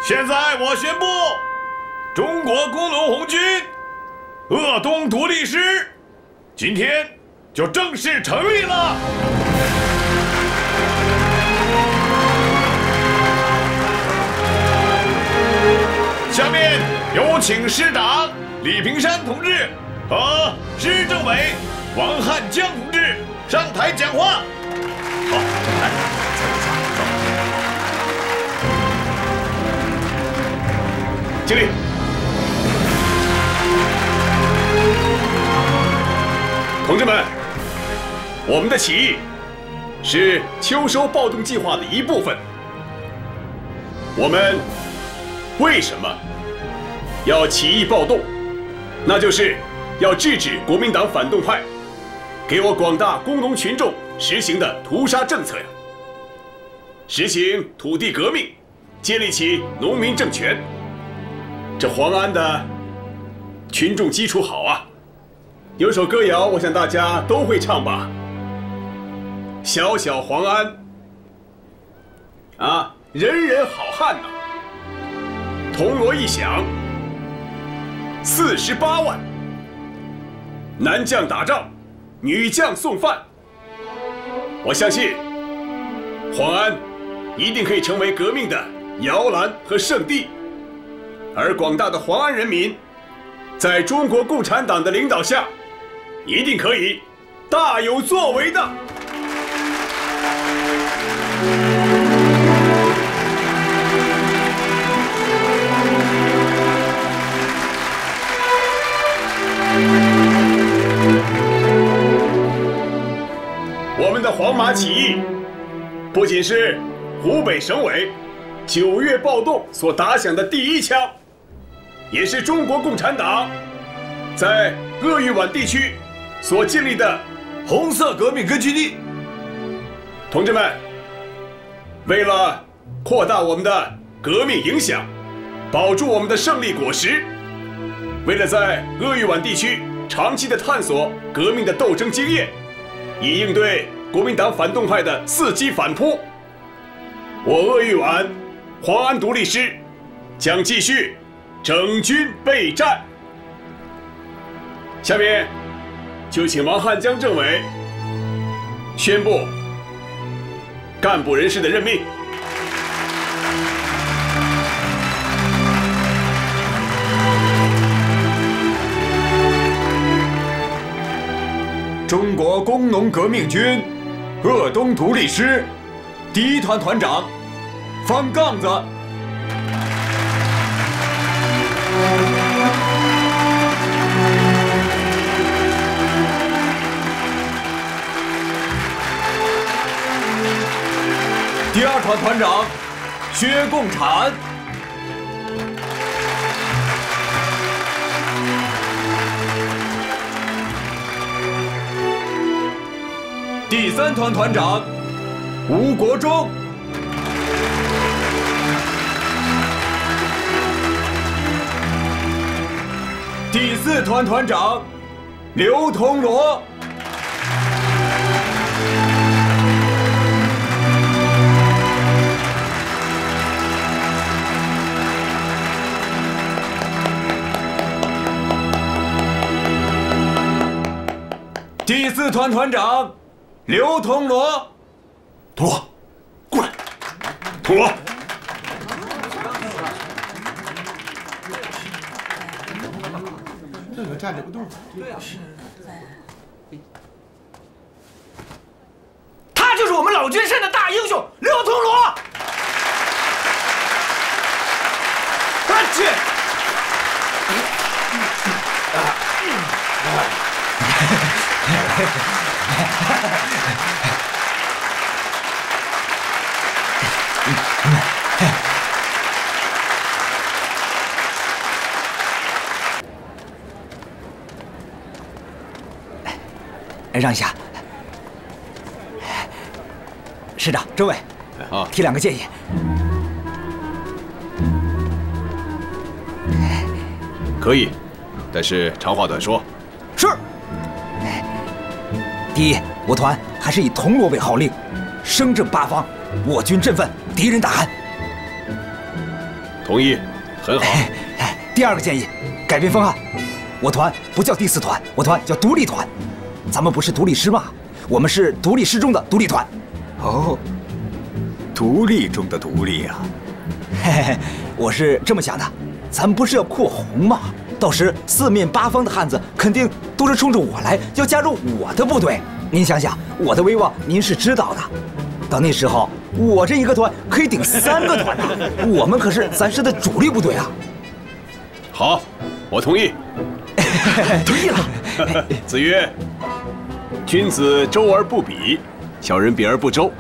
现在我宣布，中国工农红军鄂东独立师今天就正式成立了。下面有请师长李平山同志和师政委王汉江同志上台讲话。好，来，坐一下，走。敬礼。同志们，我们的起义是秋收暴动计划的一部分。我们为什么要起义暴动？那就是要制止国民党反动派给我广大工农群众实行的屠杀政策呀！实行土地革命，建立起农民政权。这黄安的群众基础好啊，有首歌谣，我想大家都会唱吧。小小黄安，啊，人人好汉呐！铜锣一响，48万，男将打仗，女将送饭。我相信，黄安一定可以成为革命的摇篮和圣地，而广大的黄安人民，在中国共产党的领导下，一定可以大有作为的。我们的黄马起义，不仅是湖北省委9月暴动所打响的第一枪，也是中国共产党在鄂豫皖地区所建立的红色革命根据地。同志们，为了扩大我们的革命影响，保住我们的胜利果实，为了在鄂豫皖地区长期的探索革命的斗争经验，以应对国民党反动派的伺机反扑，我鄂豫皖黄安独立师将继续整军备战。下面就请王汉江政委宣布干部人事的任命。 中国工农革命军鄂东独立师第1团团长方杠子。第2团团长薛共产。第3团团长吴国忠。第4团团长刘同罗。第4团团长刘同罗。 同罗，过来，同罗。 这个站着不动。对呀。 他就是我们老君山的大英雄刘同罗。我去！ 让一下，师长、政委，提2个建议。 可以，但是长话短说。 是。第一，我团还是以铜锣为号令，声震八方，我军振奋，敌人大汗。 同意，很好。 第二个建议，改变方案，我团不叫第4团，我团叫独立团。咱们不是独立师吗？我们是独立师中的独立团。 哦，独立中的独立啊！ 嘿嘿，我是这么想的，咱们不是要扩红吗？到时4面8方的汉子肯定都是冲着我来，要加入我的部队。您想想，我的威望您是知道的。到那时候，我这一个团可以顶3个团呢。我们可是咱师的主力部队啊。 好，我同意。 同意了。 子曰：“君子周而不比，小人比而不周。”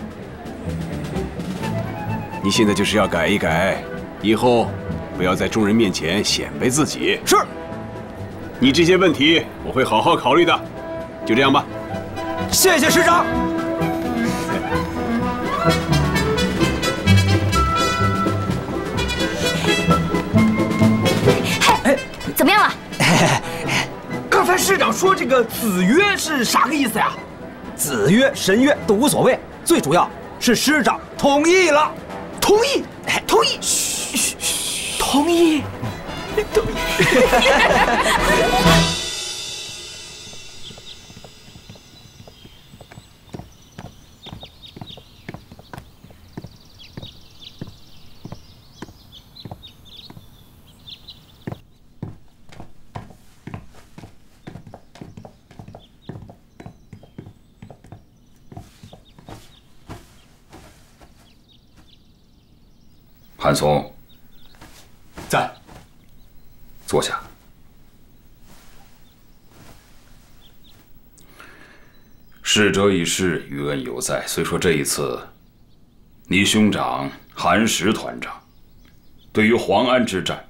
你现在就是要改一改，以后不要在众人面前显摆自己。 是。 你这些问题我会好好考虑的。就这样吧。 谢谢师长。 嘿，怎么样了？ 刚才师长说这个子曰是啥个意思呀？子曰、神曰都无所谓，最主要是师长同意了。同意，同意，嘘，同意，同意。 韩松， 在。 坐下。逝者已逝，余恩犹在。虽说这一次，你兄长韩石团长对于黄安之战，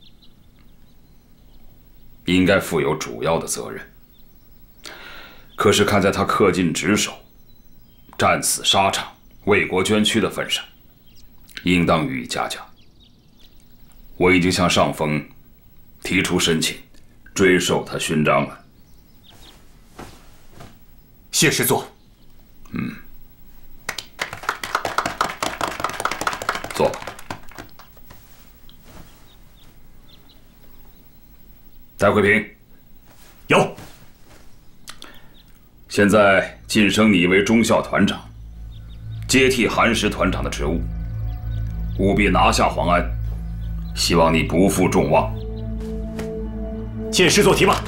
应该负有主要的责任。可是看在他恪尽职守、战死沙场、为国捐躯的份上，应当予以嘉奖。我已经向上峰提出申请，追授他勋章了。 谢师座。 坐吧。戴慧平， 有。 现在晋升你为中校团长，接替韩石团长的职务，务必拿下黄安，希望你不负众望。 谢师座提拔。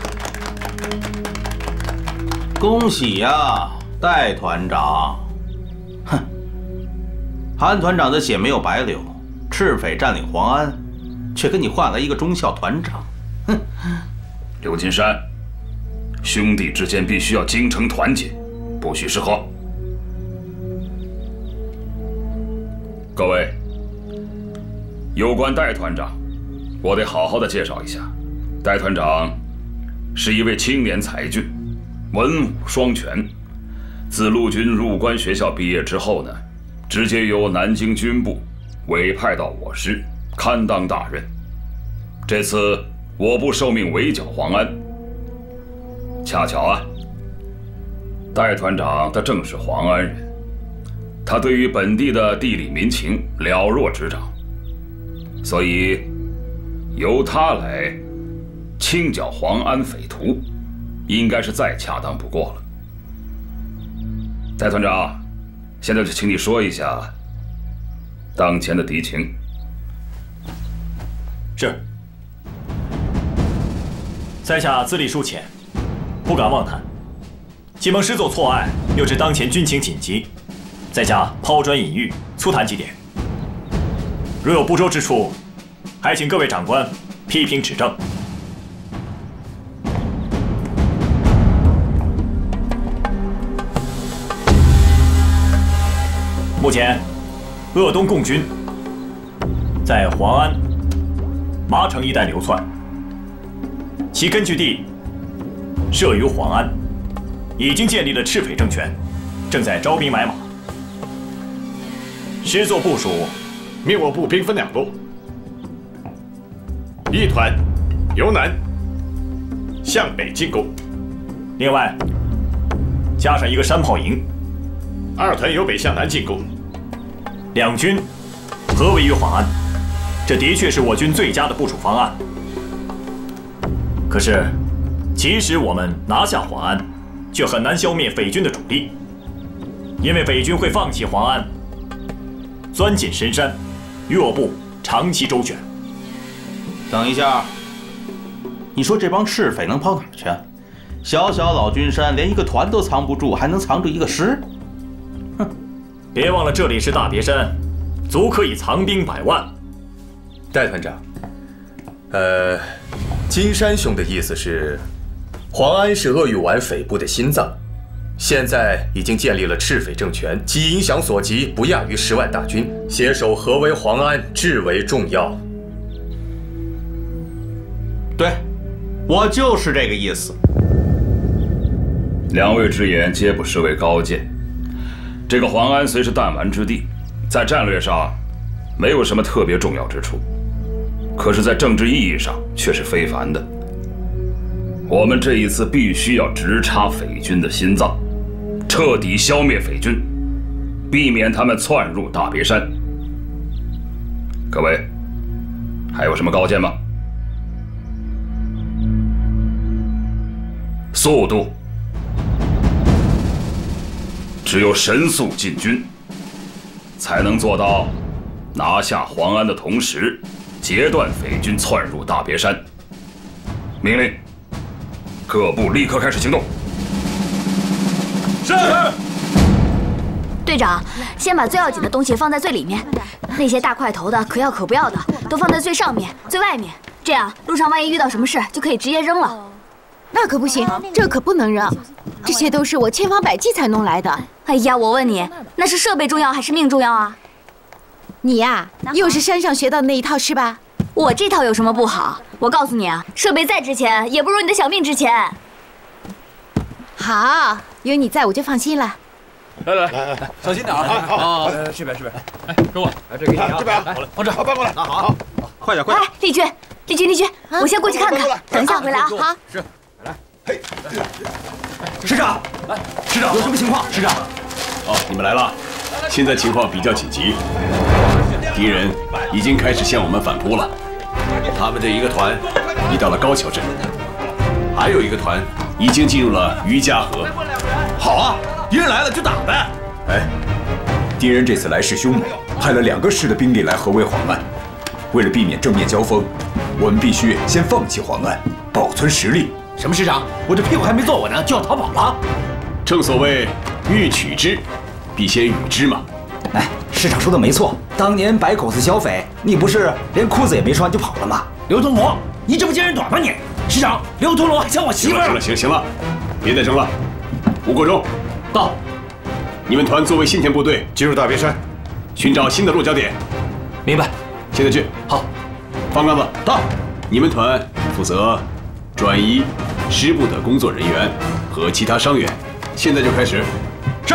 恭喜呀，戴团长！哼，韩团长的血没有白流，赤匪占领黄安，却跟你换来一个中校团长。哼， 刘金山，兄弟之间必须要精诚团结，不许失和。各位，有关戴团长，我得好好的介绍一下。戴团长是一位青年才俊，文武双全。自陆军入关学校毕业之后呢，直接由南京军部委派到我师，堪当大任。这次我部受命围剿黄安，恰巧啊，戴团长他正是黄安人，他对于本地的地理民情了若指掌，所以由他来清剿黄安匪徒，应该是再恰当不过了。戴团长，现在就请你说一下当前的敌情。 是。在下资历疏浅，不敢妄谈。启蒙师座错爱，又知当前军情紧急，在下抛砖引玉，粗谈几点。如有不周之处，还请各位长官批评指正。目前，鄂东共军在黄安、麻城一带流窜，其根据地设于黄安，已经建立了赤匪政权，正在招兵买马。师座部署， 命我步兵分2路，一团由南向北进攻， 另外加上一个山炮营 2团由北向南进攻。 两军合围于黄安， 这的确是我军最佳的部署方案。可是，即使我们拿下黄安，却很难消灭匪军的主力，因为匪军会放弃黄安，钻进深山，与我部长期周旋。 等一下，你说这帮赤匪能跑哪儿去？小小老君山，连一个团都藏不住，还能藏住一个师？哼！ 别忘了，这里是大别山，足可以藏兵100万。 戴团长，金山兄的意思是，黄安是鄂豫皖匪部的心脏，现在已经建立了赤匪政权，其影响所及不亚于10万大军，携手合围黄安至为重要。 对，我就是这个意思。 两位之言皆不失为高见。这个黄安虽是弹丸之地，在战略上没有什么特别重要之处，可是，在政治意义上却是非凡的。我们这一次必须要直插匪军的心脏，彻底消灭匪军，避免他们窜入大别山。各位，还有什么高见吗？速度，只有神速进军，才能做到拿下黄安的同时，截断匪军窜入大别山。命令，各部立刻开始行动。是。 队长，先把最要紧的东西放在最里面，那些大块头的、可要可不要的都放在最上面、最外面，这样路上万一遇到什么事，就可以直接扔了。 那可不行，这可不能扔，这些都是我千方百计才弄来的。 哎呀，我问你，那是设备重要还是命重要啊？ 你呀，又是山上学到的那一套是吧？ 我这套有什么不好？我告诉你啊，设备再值钱，也不如你的小命值钱。 好，有你在我就放心了。 来，小心点啊！好，这边，哎，给我，这给你啊，这边，来，往这，搬过来，好，快点， 哎，丽君，我先过去看看，等一下回来啊。 好， 是，来，嘿，师长，来，师长，有什么情况？师长， 哦，你们来了，现在情况比较紧急，敌人已经开始向我们反扑了。他们的一个团已到了高桥镇，还有一个团已经进入了于家河。 好啊，敌人来了就打呗。 哎，敌人这次来势凶猛，派了2个师的兵力来合围黄安。为了避免正面交锋，我们必须先放弃黄安，保存实力。 什么师长？我这屁股还没坐稳呢，就要逃跑了？ 正所谓欲取之，必先予之嘛。 哎，师长说的没错，当年白口子剿匪，你不是连裤子也没穿就跑了吗？刘铜锣，你这不揭人短吗你？师长，刘铜锣还抢我媳妇儿！ 行了，别再争了。吴国忠，到。你们团作为先遣部队进入大别山，寻找新的落脚点。 明白。 现在去。好。方刚子，到。你们团负责转移师部的工作人员和其他伤员。现在就开始。 是。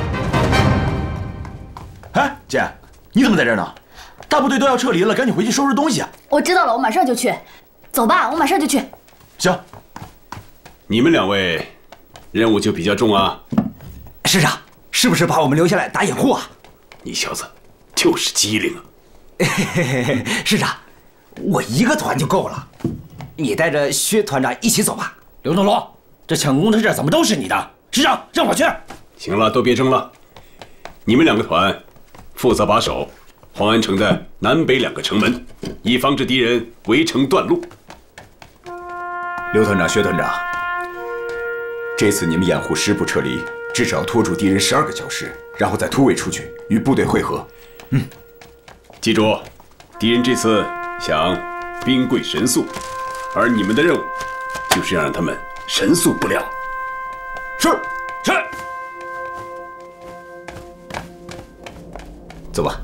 哎，姐，你怎么在这儿呢？大部队都要撤离了，赶紧回去收拾东西啊！ 我知道了，我马上就去。走吧，我马上就去。 行。 你们2位任务就比较重啊。 师长，是不是把我们留下来打掩护啊？ 你小子就是机灵啊！ 师长，我一个团就够了，你带着薛团长一起走吧。 刘铜锣，这抢功的事怎么都是你的？师长，让我去。 行了，都别争了。你们2个团负责把守黄安城的南北2个城门，以防止敌人围城断路。 刘团长、薛团长，这次你们掩护师部撤离，至少要拖住敌人12个小时，然后再突围出去与部队会合。 记住，敌人这次想兵贵神速，而你们的任务就是要让他们神速不了。 是。 走吧。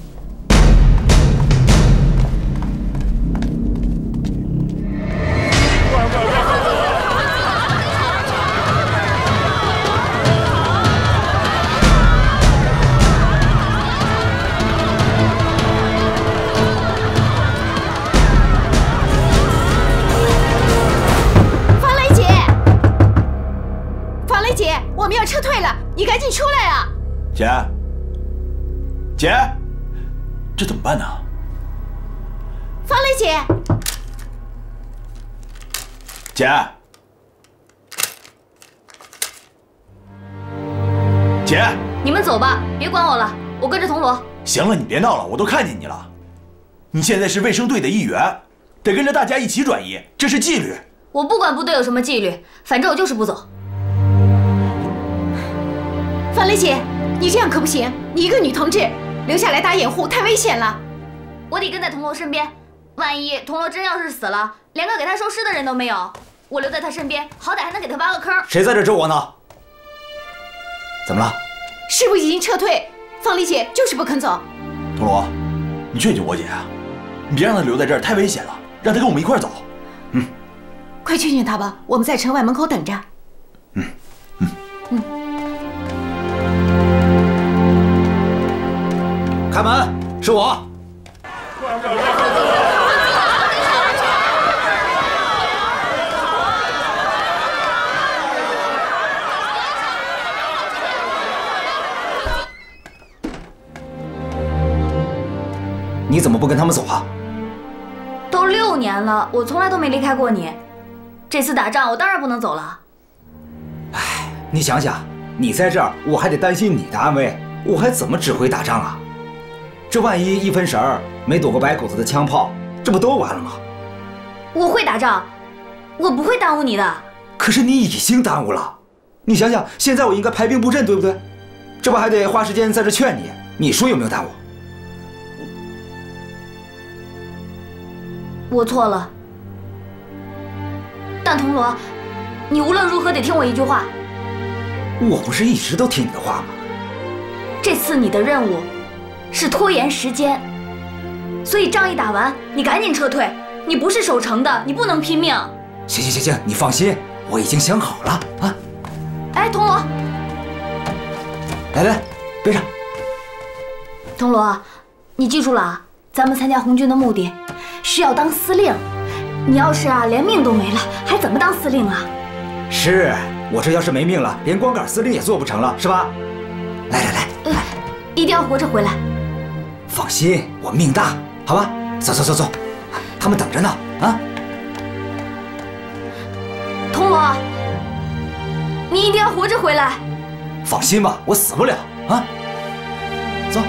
我们要撤退了，你赶紧出来啊！ 姐，这怎么办呢？ 方雷姐， 姐，姐， 你们走吧，别管我了，我跟着铜锣。 行了，你别闹了，我都看见你了。你现在是卫生队的一员，得跟着大家一起转移，这是纪律。 我不管部队有什么纪律，反正我就是不走。 方雷姐，你这样可不行，你一个女同志留下来打掩护太危险了。 我得跟在铜锣身边，万一铜锣真要是死了，连个给他收尸的人都没有，我留在他身边，好歹还能给他挖个坑。 谁在这咒我呢？怎么了？ 师部已经撤退，方雷姐就是不肯走。 铜锣，你劝劝我姐啊，你别让她留在这儿，太危险了，让她跟我们一块儿走。 快劝劝她吧，我们在城外门口等着。 开门，是我。你怎么不跟他们走啊？ 都6年了，我从来都没离开过你。这次打仗，我当然不能走了。 哎，你想想，你在这儿，我还得担心你的安危，我还怎么指挥打仗啊？这万一一分神儿，没躲过白狗子的枪炮，这不都完了吗？ 我会打仗，我不会耽误你的。 可是你已经耽误了。你想想，现在我应该排兵布阵，对不对？这不还得花时间在这劝你？你说有没有耽误？ 我错了，但铜锣，你无论如何得听我一句话。 我不是一直都听你的话吗？ 这次你的任务是拖延时间，所以仗一打完，你赶紧撤退。你不是守城的，你不能拼命。 行，你放心，我已经想好了啊。 哎，铜锣， 来，背上。 铜锣，你记住了啊，咱们参加红军的目的是要当司令。你要是连命都没了，还怎么当司令啊？ 是，我这要是没命了，连光杆司令也做不成了，是吧？来， 一定要活着回来。 放心，我命大，好吧？走，他们等着呢啊！ 铜锣，你一定要活着回来。 放心吧，我死不了啊！走。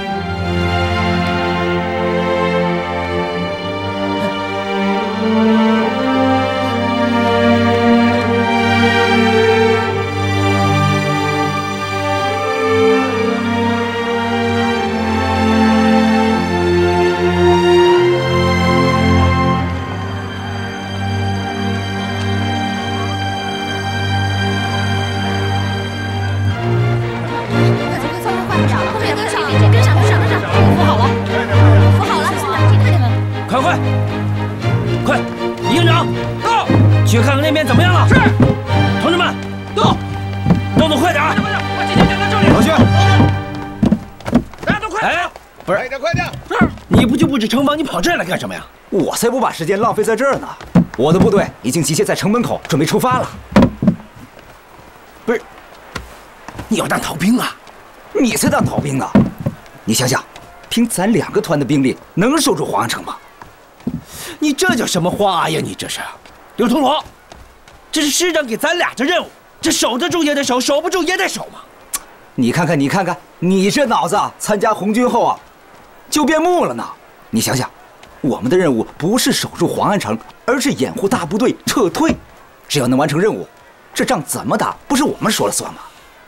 快！李营长到，去看看那边怎么样了。是，同志们到，动作快点！我姐姐就在这里。 老薛， 大家都快！哎，不是， 快点！ 是，你不去布置城防，你跑这儿来干什么呀？ 我才不把时间浪费在这儿呢。我的部队已经集结在城门口，准备出发了。 不是，你要当逃兵啊？ 你才当逃兵呢！你想想，凭咱2个团的兵力，能守住黄安城吗？ 你这叫什么话呀？你这是，刘铜锣，这是师长给咱俩的任务，这守得住也得守，守不住也得守嘛。 你看看，你这脑子参加红军后啊，就变木了呢。你想想，我们的任务不是守住黄安城，而是掩护大部队撤退。只要能完成任务，这仗怎么打不是我们说了算吗？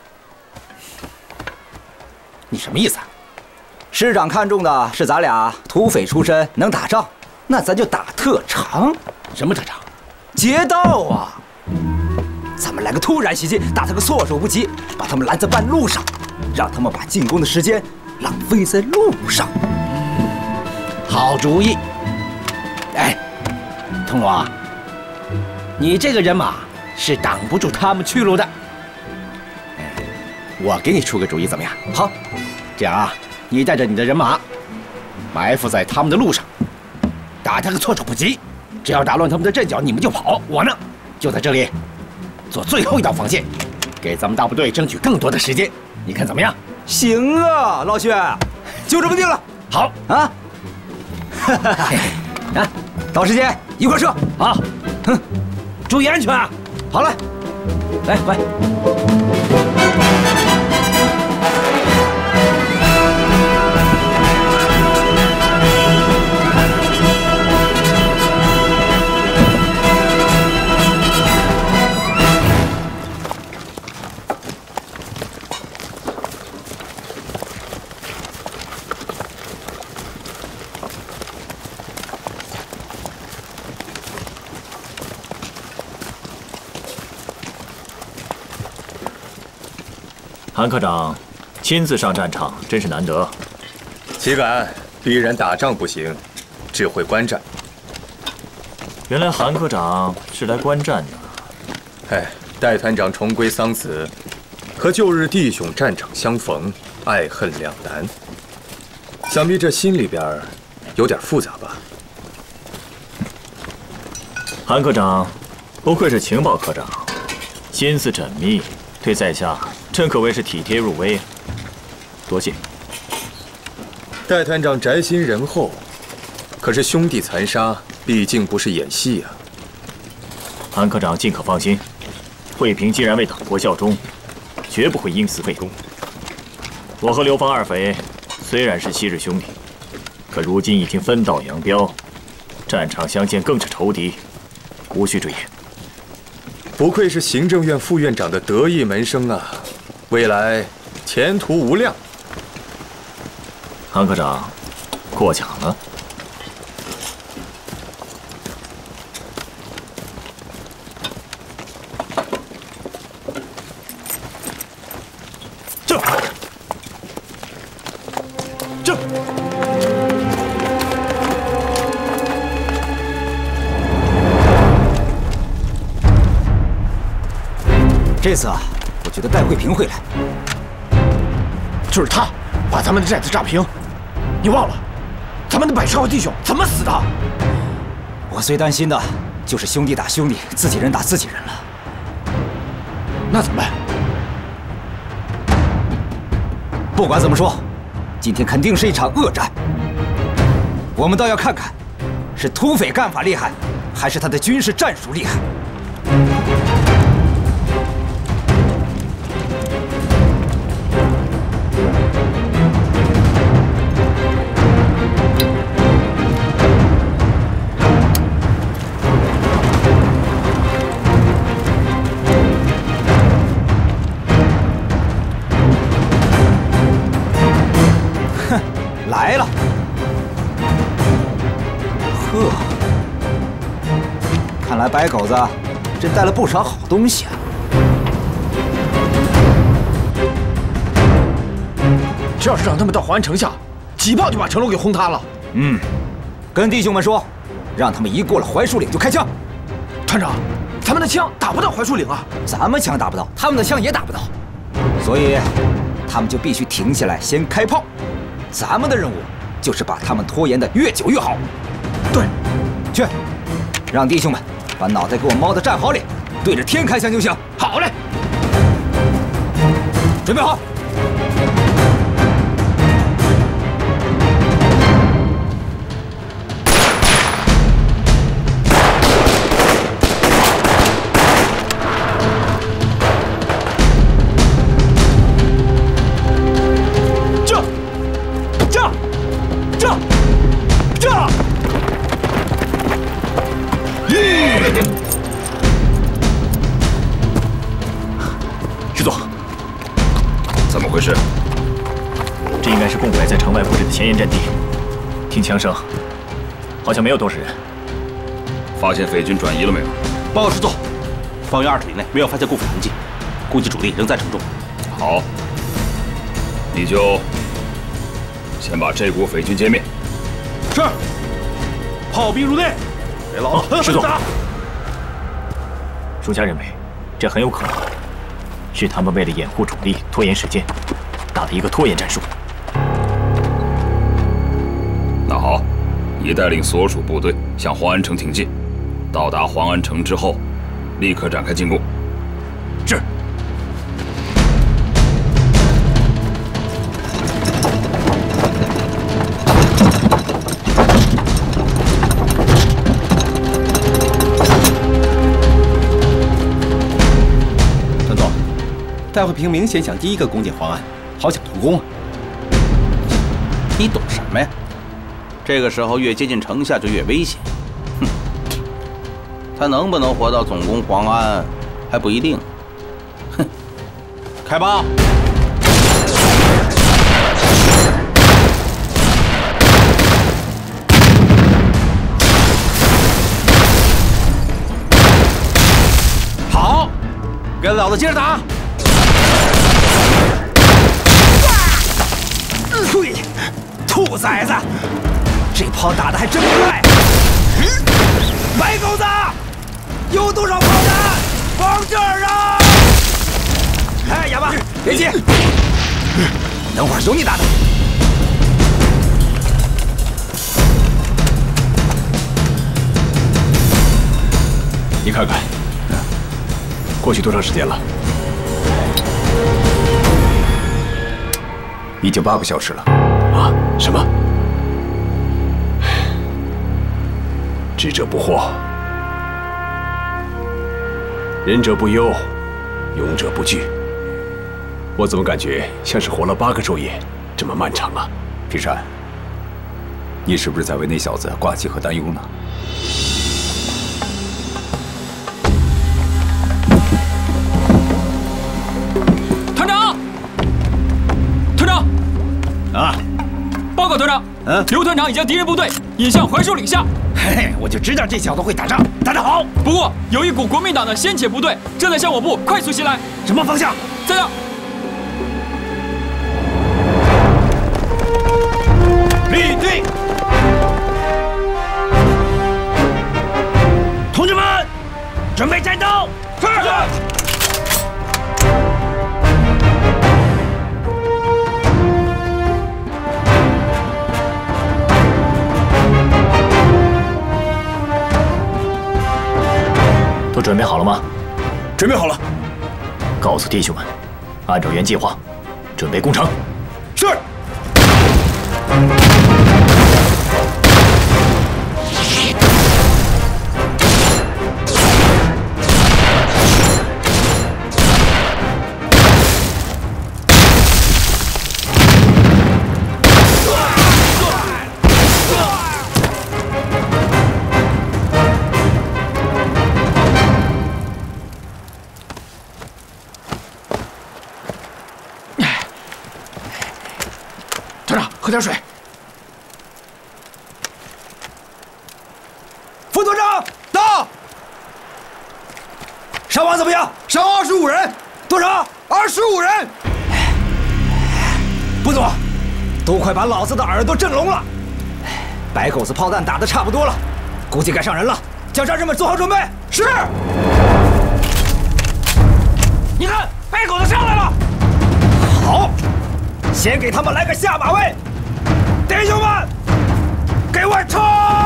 你什么意思啊？ 师长看中的是咱俩土匪出身，能打仗，那咱就打特长。 什么特长？ 劫道啊！咱们来个突然袭击，打他个措手不及，把他们拦在半路上，让他们把进攻的时间浪费在路上。 好主意！哎，铜锣啊，你这个人马是挡不住他们去路的。我给你出个主意，怎么样？ 好， 这样啊，你带着你的人马埋伏在他们的路上，打他个措手不及。只要打乱他们的阵脚，你们就跑。我呢，就在这里做最后一道防线，给咱们大部队争取更多的时间。你看怎么样？ 行啊，老薛，就这么定了。 好啊。 啊，到时间一块射啊！哼，注意安全啊！ 好嘞，来，快！ 韩科长亲自上战场，真是难得。 岂敢，逼人打仗不行，只会观战。 原来韩科长是来观战的。 哎，戴团长重归桑梓，和旧日弟兄战场相逢，爱恨两难。想必这心里边有点复杂吧？ 韩科长不愧是情报科长，心思缜密，对在下真可谓是体贴入微。多谢。 戴团长宅心仁厚，可是兄弟残杀毕竟不是演戏啊。 韩科长尽可放心，惠平既然为党国效忠，绝不会因死废功。我和刘芳二匪虽然是昔日兄弟，可如今已经分道扬镳，战场相见更是仇敌，无需赘言。 不愧是行政院副院长的得意门生啊，未来前途无量。 韩科长，过奖了。 这。 这次啊，我觉得戴惠平会来， 就是他把咱们的寨子炸平。你忘了，咱们的100少弟兄怎么死的？ 我最担心的就是兄弟打兄弟，自己人打自己人了。 那怎么办？ 不管怎么说，今天肯定是一场恶战。我们倒要看看，是土匪干法厉害，还是他的军事战术厉害。来了，呵，看来白狗子真带了不少好东西啊。 这要是让他们到华安城下，几炮就把城楼给轰塌了。 跟弟兄们说，让他们一过了槐树岭就开枪。 团长，咱们的枪打不到槐树岭啊！ 咱们枪打不到，他们的枪也打不到，所以他们就必须停下来先开炮。咱们的任务就是把他们拖延的越久越好。 对， 去，让弟兄们把脑袋给我猫到战壕里，对着天开枪就行。 好嘞， 准备好。 师座， 怎么回事？ 这应该是共拐在城外布置的前沿阵地。听枪声，好像没有多少人。 发现匪军转移了没有？ 报告师座，方圆2里内没有发现共匪痕迹，估计主力仍在城中。 好，你就先把这股匪军歼灭。 是。炮兵入内，给老子狠狠打！ 属下认为，这很有可能是他们为了掩护主力、拖延时间，打的一个拖延战术。 那好，你带领所属部队向黄安城挺进，到达黄安城之后，立刻展开进攻。 是。 戴慧平明显想第一个攻进黄安，好想图功啊！你懂什么呀？ 这个时候越接近城下就越危险。哼，他能不能活到总攻黄安还不一定。哼，开炮！ 好，跟老子接着打！ 呸！兔崽子，这炮打得还真快！白狗子，有多少炮弹？往这儿啊！哎，哑巴，别急，等会儿有你打的。 你看看，过去多长时间了？ 已经8个小时了。 啊？什么？智者不惑，仁者不忧，勇者不惧。我怎么感觉像是活了8个昼夜，这么漫长啊？ 平山，你是不是在为那小子挂记和担忧呢？ 团长，团长， 啊！ 报告团长，刘团长已将敌人部队引向槐树岭下。 嘿嘿，我就知道这小子会打仗，打得好。 不过有一股国民党的先遣部队正在向我部快速袭来。 什么方向？ 在那。 立定！同志们，准备战斗！是。 都准备好了吗？ 准备好了。 告诉弟兄们，按照原计划，准备攻城。 是。 喝点水。 副团长到。伤亡怎么样？ 伤亡25人。 多少？25人。不多，都快把老子的耳朵震聋了。白狗子炮弹打得差不多了，估计该上人了。叫战士们做好准备。是。你看，白狗子上来了。好，先给他们来个下马威。弟兄们，给我冲！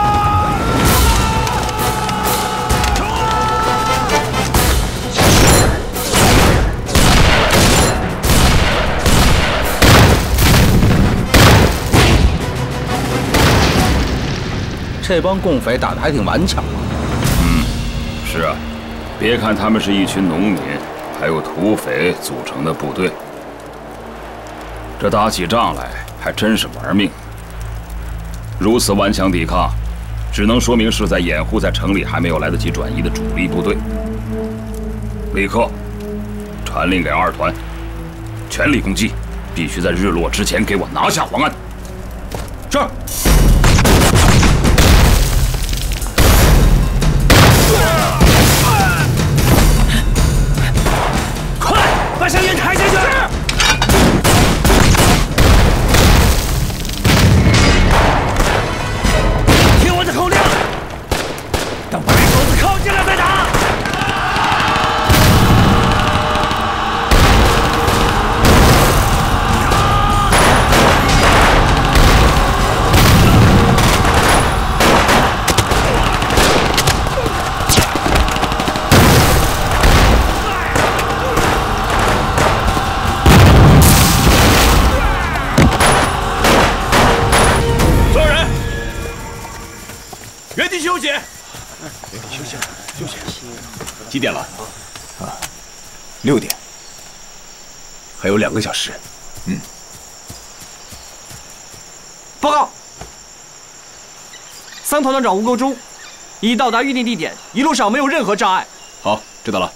这帮共匪打得还挺顽强啊。 是啊，别看他们是一群农民，还有土匪组成的部队，这打起仗来还真是玩命。如此顽强抵抗，只能说明是在掩护在城里还没有来得及转移的主力部队。立刻传令给2团，全力攻击，必须在日落之前给我拿下黄安。是。 快，把小云抬下去！听我的口令，等白狗子靠近了再打。 休息。 休息。几点了？ 6点。 还有2个小时。 报告，3团团长吴国忠已到达预定地点，一路上没有任何障碍。 好，知道了。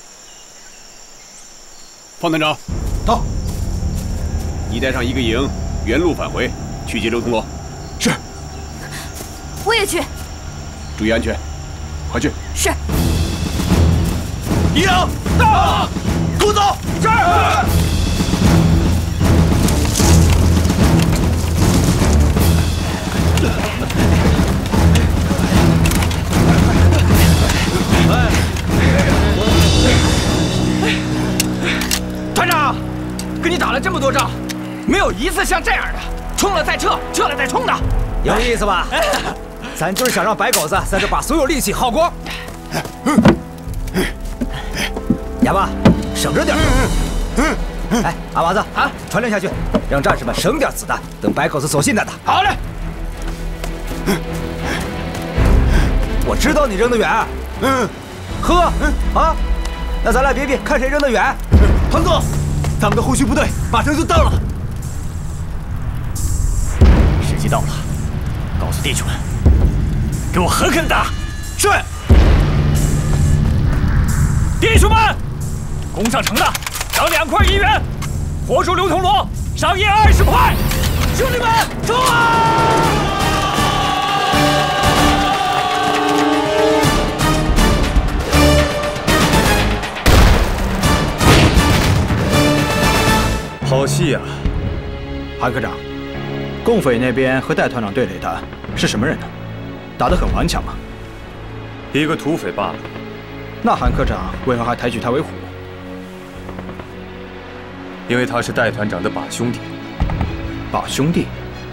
方团长， 到。 你带上1个营，原路返回，去接周通罗。 是。 我也去。 注意安全，快去。 是。 营到，跟我走。是。 团长，跟你打了这么多仗，没有一次像这样的冲了再撤，撤了再冲的，有意思吧？咱就是想让白狗子在这把所有力气耗光。哑巴，省着点。哎，阿娃子啊，传令下去，让战士们省点子弹，等白狗子走近再打。好嘞。我知道你扔得远。呵，啊，那咱俩比比，看谁扔得远。团总，咱们的后续部队马上就到了。 时机到了，告诉弟兄们，给我狠狠打！是。弟兄们，攻上城的赏2块1元，活捉刘铜锣赏银20块。兄弟们，冲啊！ 好戏呀！ 韩科长，共匪那边和戴团长对垒的是什么人呢？打得很顽强吗？ 一个土匪罢了。 那韩科长为何还抬举他为虎？ 因为他是戴团长的把兄弟。 把兄弟？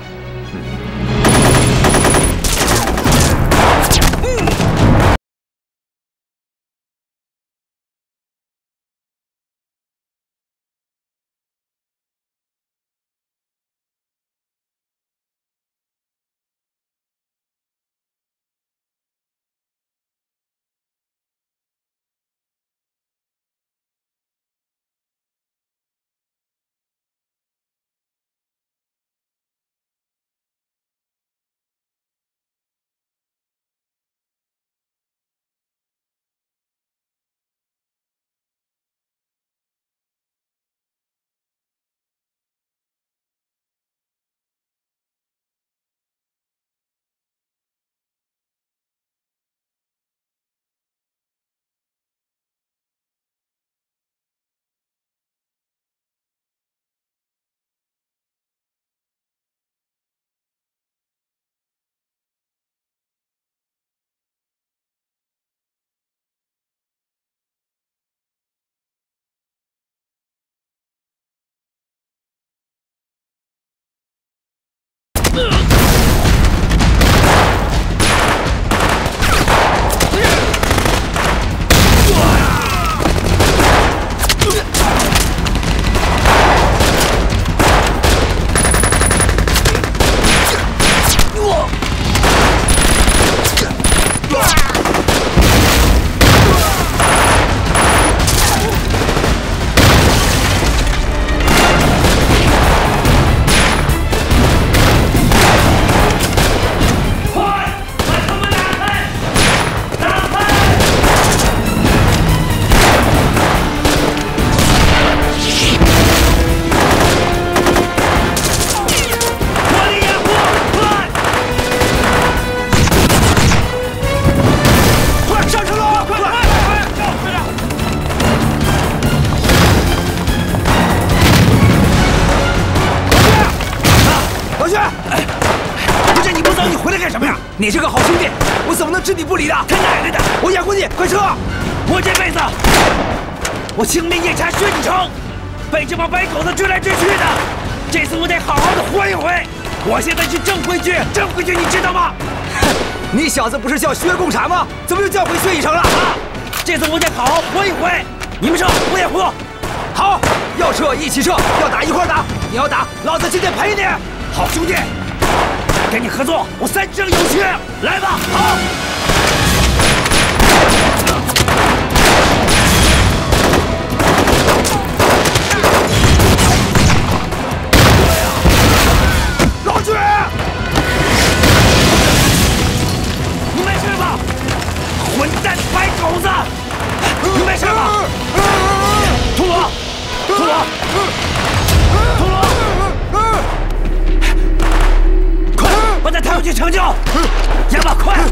你是个好兄弟，我怎么能置你不理的？他奶奶的！我养活你，快撤！我这辈子，我青面夜叉薛继成，被这帮白狗子追来追去的，这次我得好好的活一回。我现在去挣回去，挣回去，你知道吗？你小子不是叫薛共产吗？怎么又叫回薛继成了啊？这次我得好好活一回。你们撤，我也活。好，要撤一起撤，要打一块打。你要打，老子今天陪你。好兄弟。跟你合作，我3生有屈。来吧，好。 陀螺，快把他抬回去抢救！亚马，快！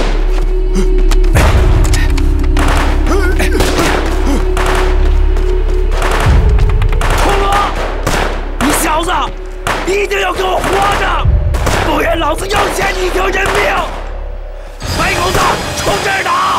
陀螺，你小子一定要给我活着，不然老子要欠你一条人命！白狗子，冲这儿打！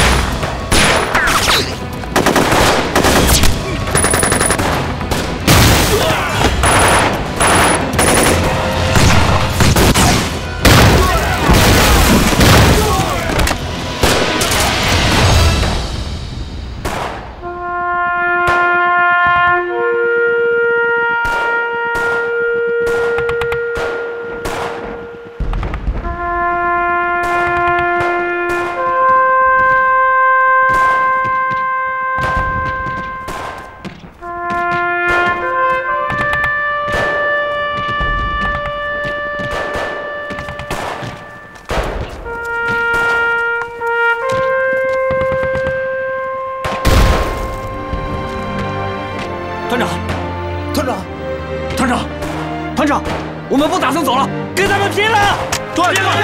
我们不打算走了，跟他们拼了！对，拼了！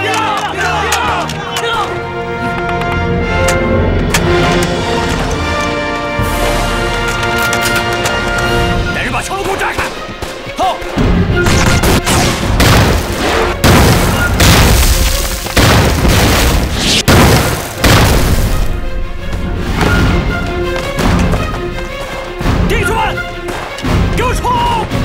带人把桥路给我炸开！好。弟兄们，给我冲！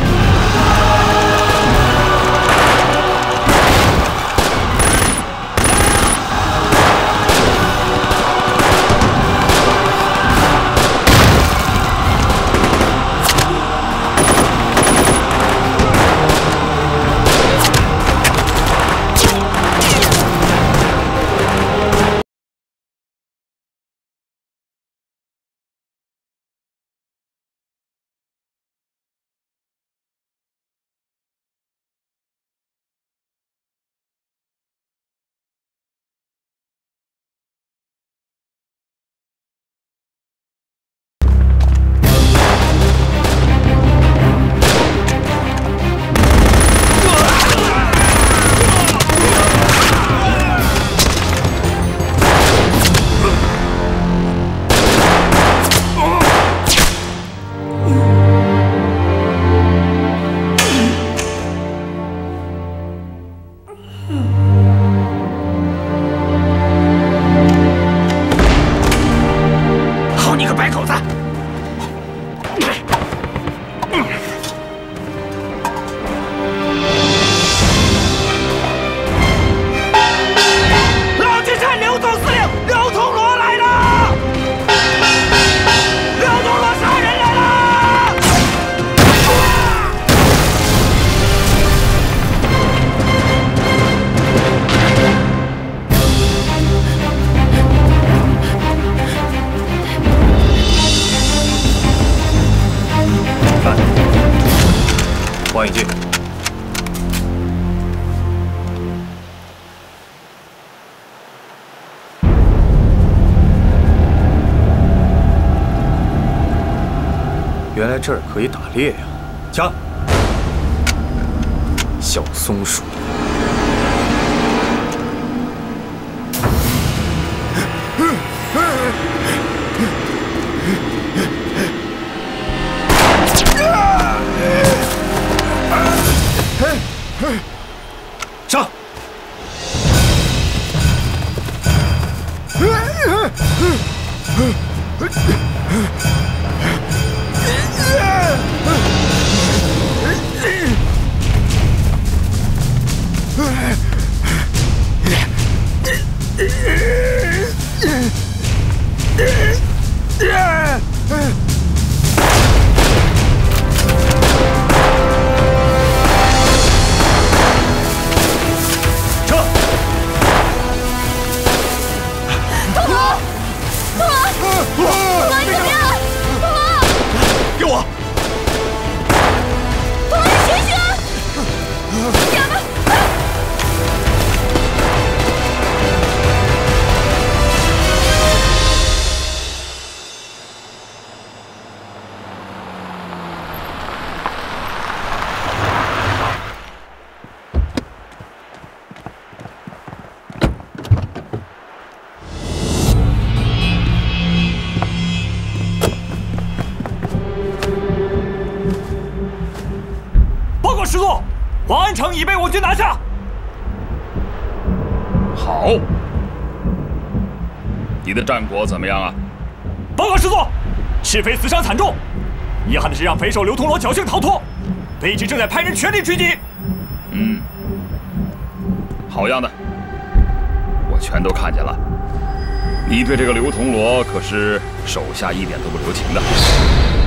望远镜。原来这儿可以打猎呀！枪，小松鼠。 上！ 师座，黄安城已被我军拿下。 好，你的战果怎么样啊？ 报告师座，赤匪死伤惨重，遗憾的是让匪首刘通罗侥幸逃脱，北直正在派人全力追击。 好样的，我全都看见了。你对这个刘铜锣可是手下一点都不留情的。